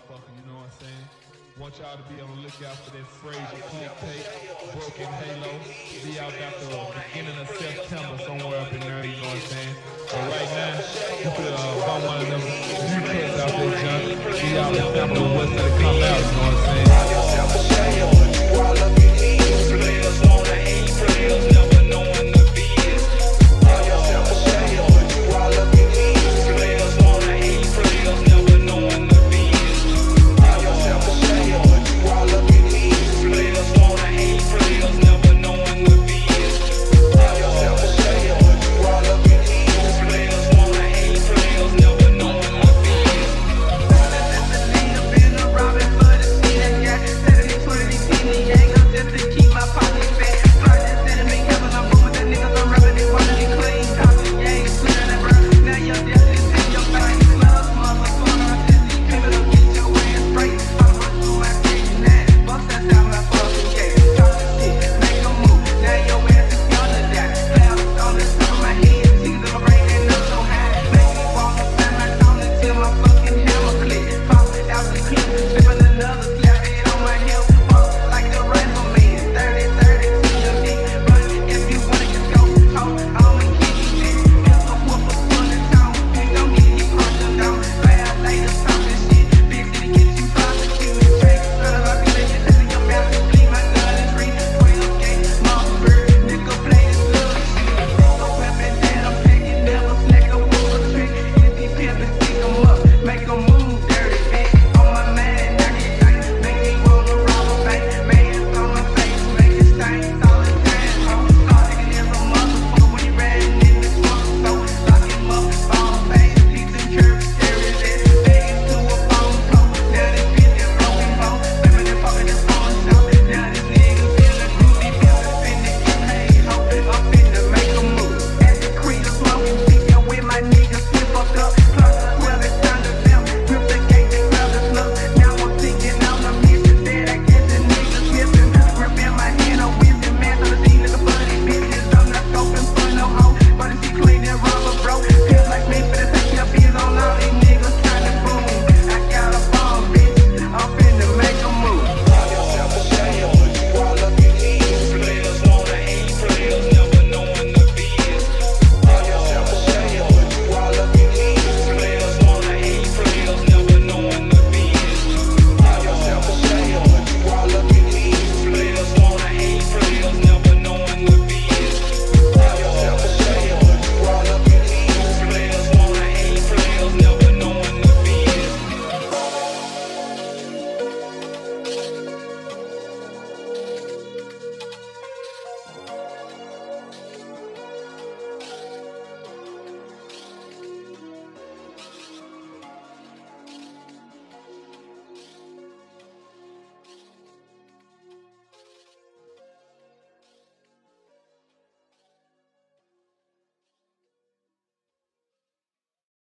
motherfucker, you know what I'm saying? Want y'all to be on the lookout for that Frazier click tape, Broken Halo. Be out after the beginning of September, somewhere up in there, you know what I'm saying? But right now, you could bump one of them new cuts out there, John. Be out and sample what's gonna come out, you know what I'm saying?